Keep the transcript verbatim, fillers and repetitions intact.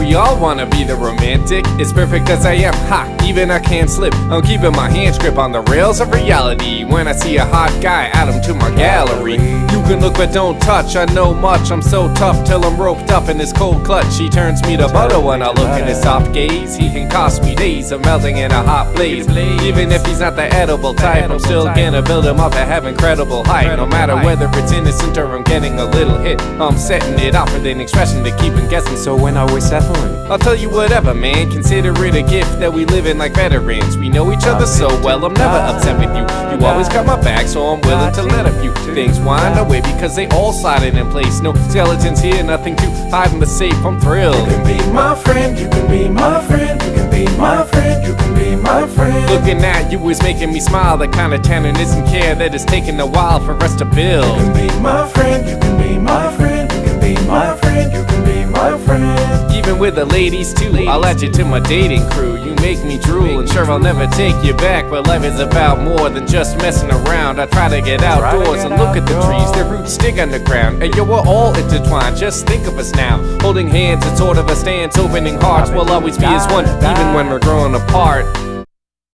we all wanna be the romantic. It's perfect as I am, ha, even I can't slip. I'm keeping my hands grip on the rails of reality. When I see a hot guy, add him to my gallery. You can look but don't touch, I know much. I'm so tough till I'm roped up in his cold clutch. He turns me to butter when I look in his soft gaze. He can cost me days of melting in a hot blaze. Even if he's not the edible type, I'm still gonna build him up and have incredible height. No matter whether it's innocent or I'm getting a little hit, I'm setting it up with an expression to keep him guessing. So when are we settling? I'll tell you whatever, man. Consider it a gift that we live in like veterans. We know each other so well, I'm never upset with you. You always got my back, so I'm willing to let a few things wind away because they all sliding in place. No skeletons here, nothing to hide in the safe. I'm thrilled. You can be my friend, you can be my friend, you can be my friend, you can be my friend. Looking at you is making me smile. The kind of tenderness and care that is taking a while for us to build. You can be my friend, you can be my friend, you can be my friend, you can be my friend. Even with the ladies too, I'll add you to my dating crew. You make me drool, and sure I'll never take you back, but life is about more than just messing around. I try to get outdoors and look at the trees, their roots dig underground. And yo, we're all intertwined, just think of us now, holding hands, it's sort of a stance, opening hearts. We'll always be as one, even when we're growing apart.